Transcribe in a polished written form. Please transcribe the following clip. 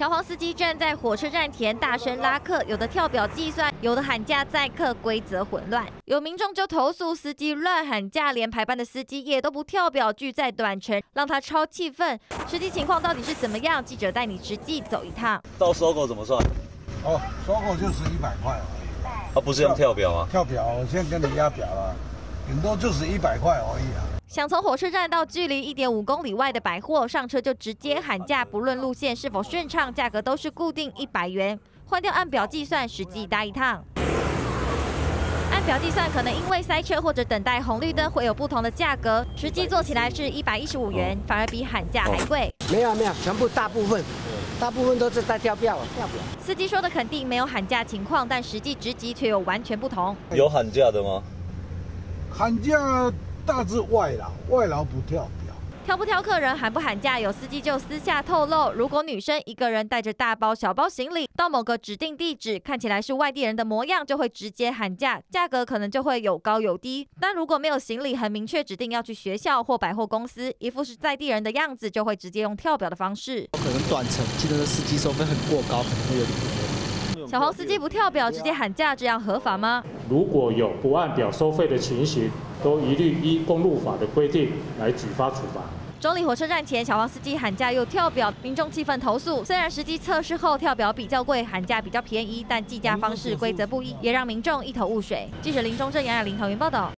小黄司机站在火车站前大声拉客，有的跳表计算，有的喊价载客，规则混乱。有民众就投诉司机乱喊价，连排班的司机也都不跳表，拒载短程，让他超气愤。实际情况到底是怎么样？记者带你实际走一趟。 到收购怎么算？ 哦，收购就是100块而已。 不是用跳表吗？ 跳表，我现在跟你压表了，顶多就是100块而已啊。 想从火车站到距离1.5公里外的百货上车，就直接喊价，不论路线是否顺畅，价格都是固定100元。换掉按表计算，实际搭一趟。按表计算，可能因为塞车或者等待红绿灯会有不同的价格，实际做起来是115元，反而比喊价还贵。 没有，全部大部分都是在跳表。 司机说的肯定没有喊价情况，但实际职级却有完全不同。 有喊价的吗？ 喊价大致外劳不跳表。 挑不挑客人，喊不喊价，有司机就私下透露，如果女生一个人带着大包小包行李到某个指定地址，看起来是外地人的模样，就会直接喊价，价格可能就会有高有低。但如果没有行李，很明确指定要去学校或百货公司，一副是在地人的样子，就会直接用跳表的方式。 可能短程，记得司机收费很过高，可能会有点多。 小黄司机不跳表直接喊价，这样合法吗？ 如果有不按表收费的情形，都一律依公路法的规定来举发处罚。 中立火车站前，小黄司机喊价又跳表，民众气愤投诉。虽然实际测试后跳表比较贵，喊价比较便宜，但计价方式规则不一，也让民众一头雾水。记者林中正、杨雅玲桃园报道。